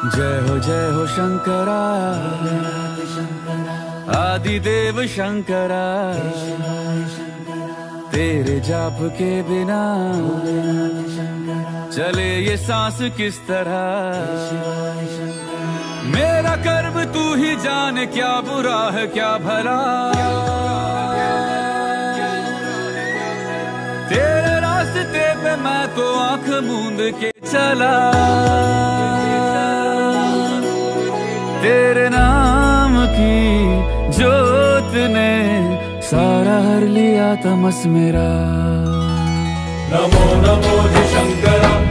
जय हो शंकरा, आदिदेव शंकरा। तेरे जाप के बिना चले ये सांस किस तरह। मेरा कर्म तू ही जाने, क्या बुरा है क्या भला। तेरे रास्ते पे मैं तो आंख मूंद के चला। तेरे नाम की जोत ने सारा हर लिया तमस मेरा। नमो नमो जी शंकरा।